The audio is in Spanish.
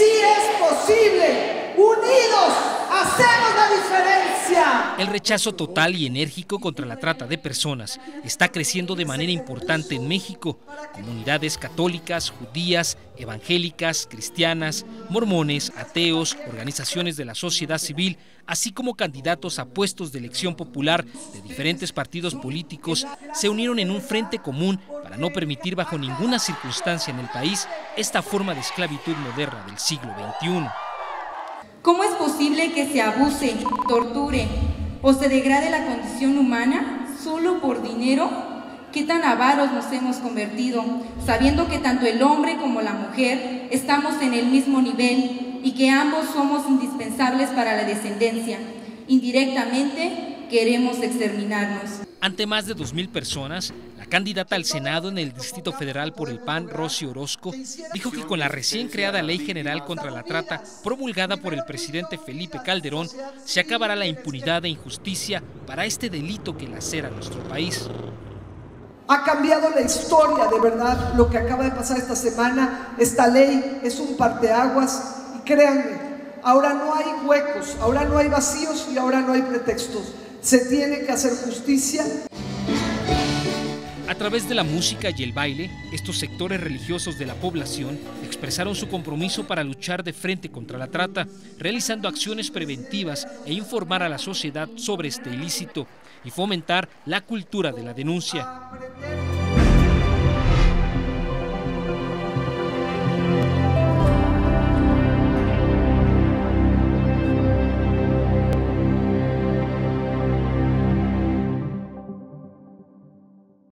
sí es posible. Unidos hacemos la diferencia. El rechazo total y enérgico contra la trata de personas está creciendo de manera importante en México. Comunidades católicas, judías, evangélicas, cristianas, mormones, ateos, organizaciones de la sociedad civil, así como candidatos a puestos de elección popular de diferentes partidos políticos, se unieron en un frente común para no permitir bajo ninguna circunstancia en el país esta forma de esclavitud moderna del siglo XXI. ¿Cómo es posible que se abuse, torture o se degrade la condición humana solo por dinero? ¿Qué tan avaros nos hemos convertido, sabiendo que tanto el hombre como la mujer estamos en el mismo nivel y que ambos somos indispensables para la descendencia? Indirectamente queremos exterminarnos. Ante más de 2,000 personas, la candidata al Senado en el Distrito Federal por el PAN, Rosy Orozco, dijo que con la recién creada Ley General contra la Trata, promulgada por el presidente Felipe Calderón, se acabará la impunidad e injusticia para este delito que lacera nuestro país. Ha cambiado la historia, de verdad, lo que acaba de pasar esta semana. Esta ley es un parteaguas y créanme, ahora no hay huecos, ahora no hay vacíos y ahora no hay pretextos. Se tiene que hacer justicia. A través de la música y el baile, estos sectores religiosos de la población expresaron su compromiso para luchar de frente contra la trata, realizando acciones preventivas e informar a la sociedad sobre este ilícito y fomentar la cultura de la denuncia.